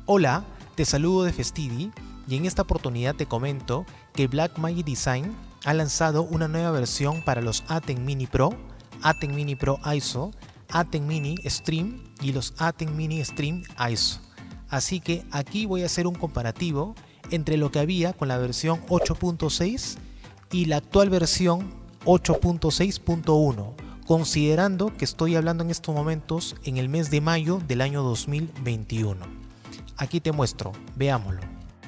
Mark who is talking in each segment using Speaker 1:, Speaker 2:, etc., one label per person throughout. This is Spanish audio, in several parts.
Speaker 1: Hola, te saludo de Festidi y en esta oportunidad te comento que Blackmagic Design ha lanzado una nueva versión para los Atem Mini Pro, Atem Mini Pro ISO, Atem Mini Stream y los Atem Mini Stream ISO. Así que aquí voy a hacer un comparativo entre lo que había con la versión 8.6 y la actual versión 8.6.1, considerando que estoy hablando en estos momentos en el mes de mayo del año 2021. Aquí te muestro, veámoslo.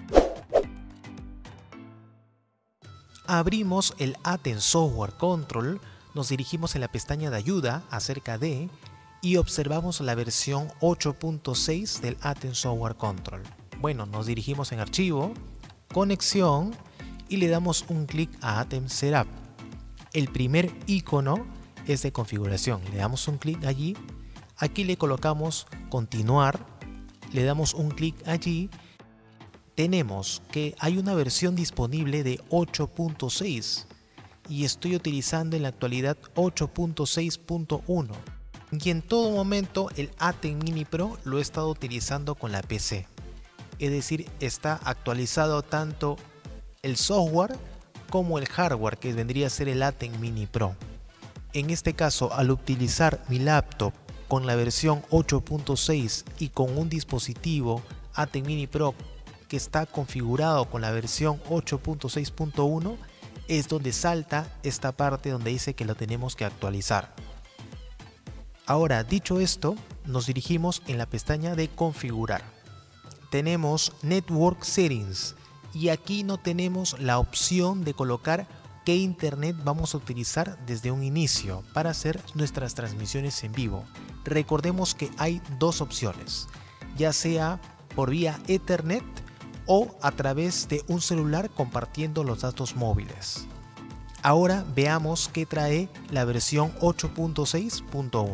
Speaker 1: Abrimos el Atem Software Control, nos dirigimos en la pestaña de ayuda acerca de y observamos la versión 8.6 del Atem Software Control. Bueno, nos dirigimos en archivo, conexión y le damos un clic a Atem Setup. El primer icono es de configuración, le damos un clic allí, aquí le colocamos continuar, le damos un clic allí. Tenemos que hay una versión disponible de 8.6 y estoy utilizando en la actualidad 8.6.1 y en todo momento el Atem Mini Pro lo he estado utilizando con la PC, es decir, está actualizado tanto el software como el hardware, que vendría a ser el Atem Mini Pro. En este caso, al utilizar mi laptop con la versión 8.6 y con un dispositivo Atem Mini Pro que está configurado con la versión 8.6.1, es donde salta esta parte donde dice que lo tenemos que actualizar. Ahora, dicho esto, nos dirigimos en la pestaña de configurar. Tenemos Network Settings y aquí no tenemos la opción de colocar qué internet vamos a utilizar desde un inicio para hacer nuestras transmisiones en vivo. Recordemos que hay dos opciones, ya sea por vía Ethernet o a través de un celular compartiendo los datos móviles. Ahora veamos qué trae la versión 8.6.1.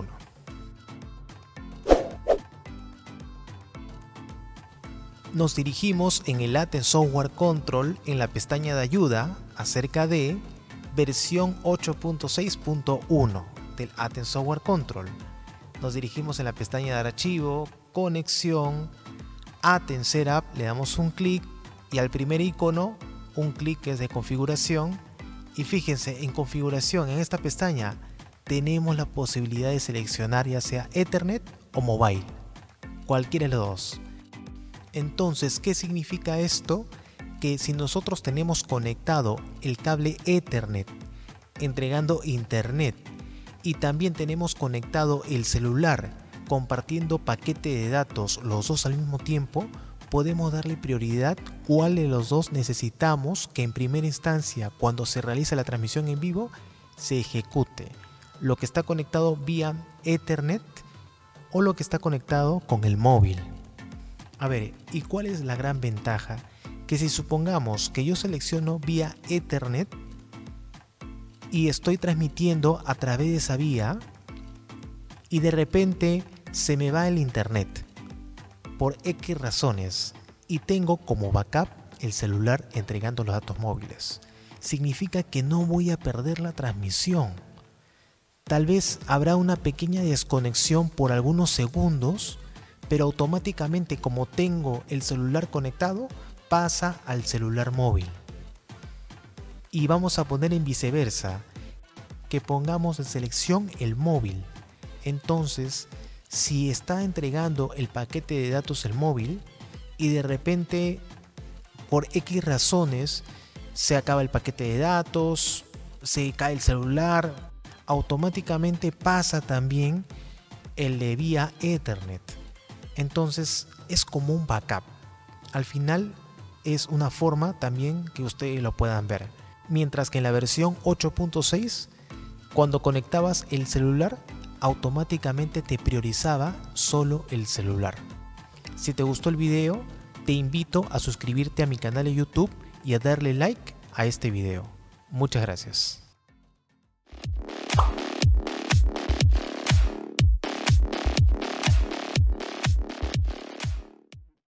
Speaker 1: Nos dirigimos en el Atem Software Control en la pestaña de ayuda acerca de versión 8.6.1 del Atem Software Control. Nos dirigimos en la pestaña de archivo, conexión, Atem Setup, le damos un clic y al primer icono un clic que es de configuración. Y fíjense, en configuración en esta pestaña tenemos la posibilidad de seleccionar ya sea Ethernet o Mobile, cualquiera de los dos. Entonces, ¿qué significa esto? Que si nosotros tenemos conectado el cable Ethernet entregando internet y también tenemos conectado el celular compartiendo paquete de datos los dos al mismo tiempo, podemos darle prioridad cuál de los dos necesitamos que en primera instancia, cuando se realiza la transmisión en vivo, se ejecute. Lo que está conectado vía Ethernet o lo que está conectado con el móvil. A ver, ¿y cuál es la gran ventaja? Que si supongamos que yo selecciono vía Ethernet y estoy transmitiendo a través de esa vía y de repente se me va el internet por X razones y tengo como backup el celular entregando los datos móviles, significa que no voy a perder la transmisión. Tal vez habrá una pequeña desconexión por algunos segundos, pero automáticamente, como tengo el celular conectado, pasa al celular móvil. Y vamos a poner en viceversa, que pongamos en selección el móvil. Entonces, si está entregando el paquete de datos el móvil y de repente por X razones se acaba el paquete de datos, se cae el celular, automáticamente pasa también el de vía Ethernet. Entonces es como un backup. Al final es una forma también que ustedes lo puedan ver. Mientras que en la versión 8.6, cuando conectabas el celular, automáticamente te priorizaba solo el celular. Si te gustó el video, te invito a suscribirte a mi canal de YouTube y a darle like a este video. Muchas gracias.